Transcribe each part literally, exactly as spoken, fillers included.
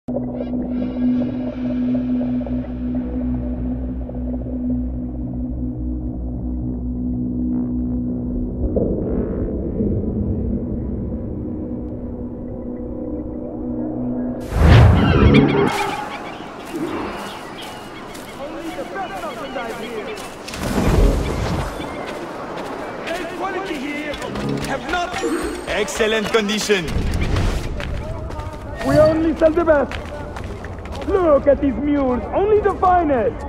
Excellent condition. We only sell the best. Look at these mules, only the finest.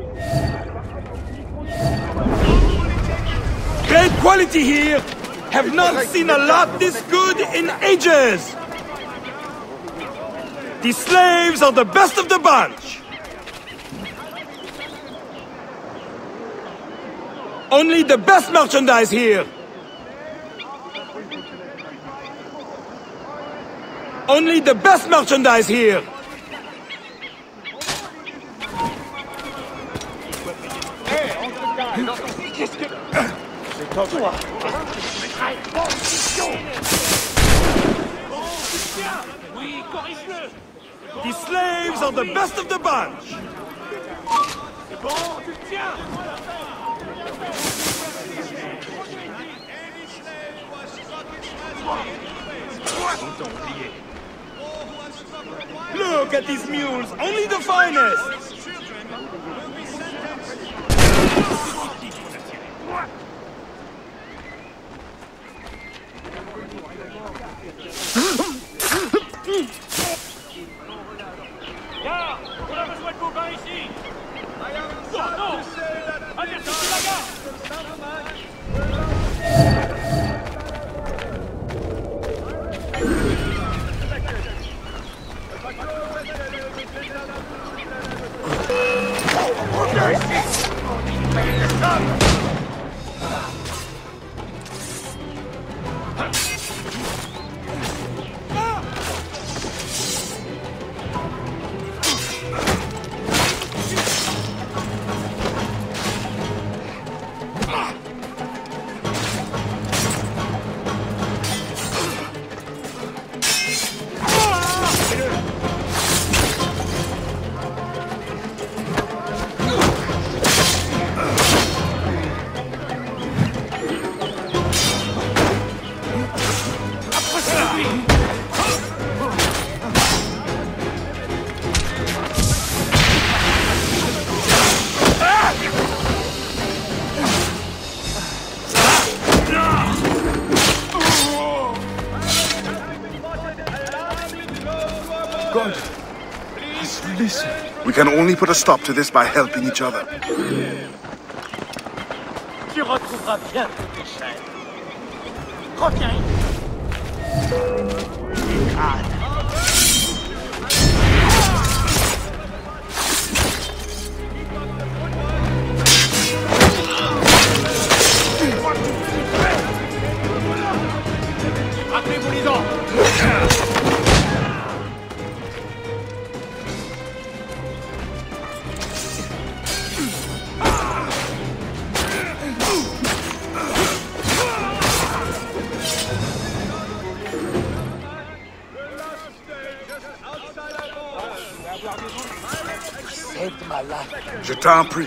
Great quality here. Have not seen a lot this good in ages. These slaves are the best of the bunch. Only the best merchandise here. Only the best merchandise here! These slaves are the best of the bunch! Look at these mules, only the finest! Gare, on a besoin de vos bains ici! Oh non! Allez, c'est la gare! God, please listen. We can only put a stop to this by helping each other. Tu retrouveras bien tes chaînes. Reviens. Crâne. Rappelez-vous les dents. Je t'en prie.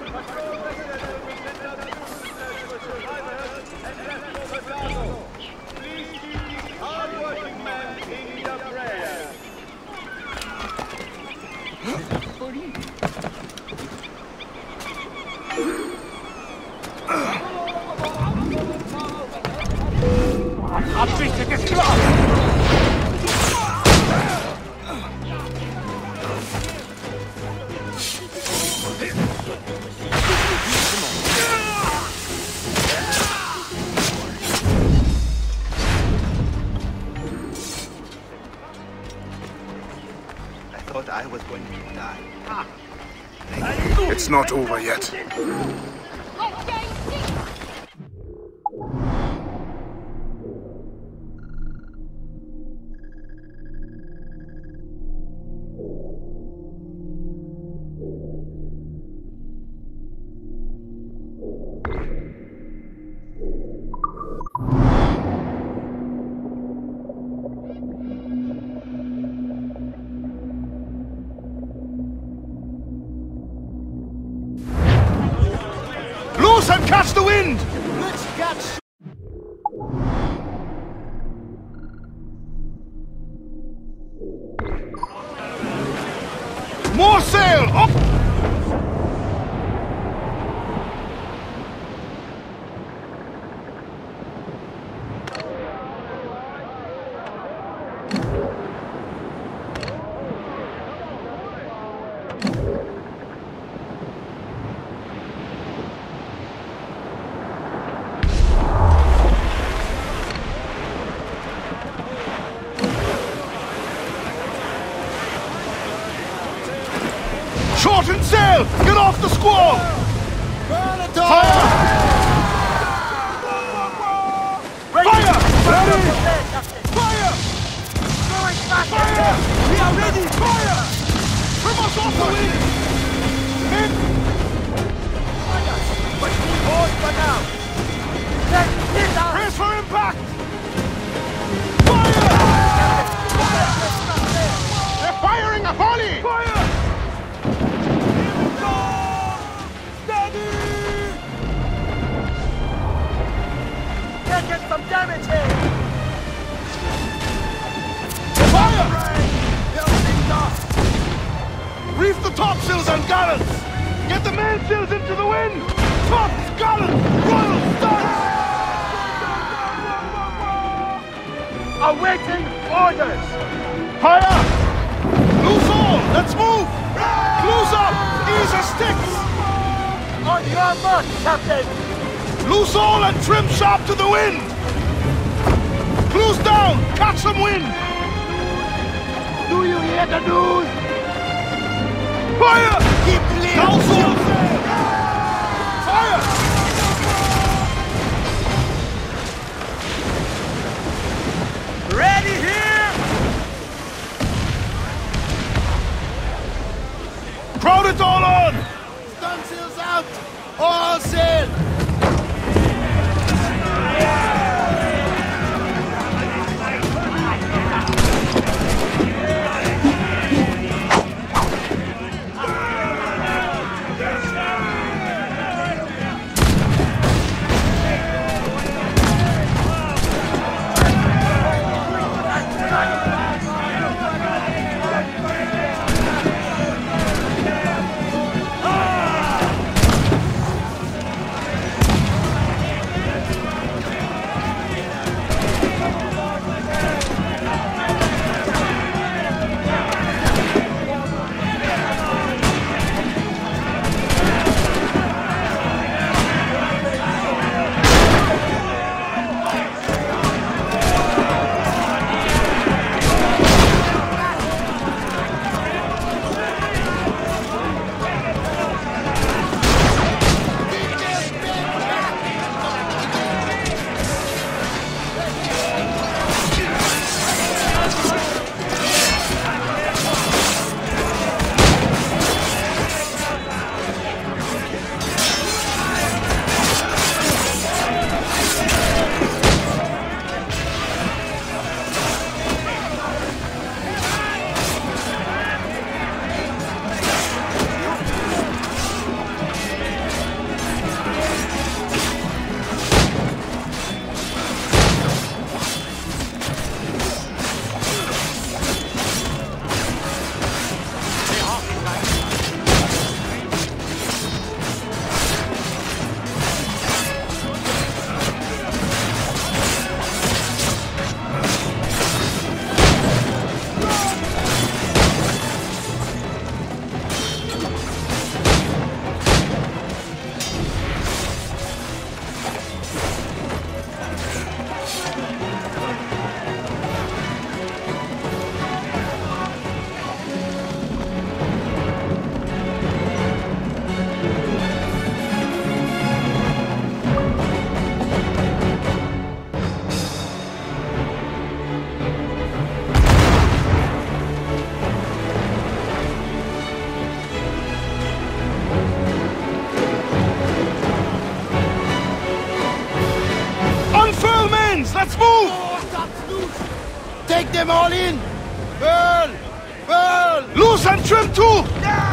Attrapez cet esclave! I was going to die. Ah. It's not over yet. Loose and catch the wind! Let's catch... More sail! Up! Shorten sail! Get off the squall! Burn it Fire! Fire! Ready! Fire! Fire! We are ready! Fire! Trim us off the wind! Men! But we hold for now! Let's hit us! Brace for impact! Fire! They're firing a volley! Fire! Taking some damage here! Fire! Reef the topsails and gallants! Get the mainsails into the wind! Tops, gallants, royal stunts! Awaiting orders! Higher! Loose all! Let's move! Close up! Ease the sticks! On your mark, Captain! Loose all and trim sharp to the wind! Close down! Catch some wind! Do you hear the news? Fire! Keep clear! Down sail! Fire! Ready here! Crowd it all on! Stunsails out! All sail! Let's move! Take them all in! Burn! Burn! Loose and trim too! Yeah!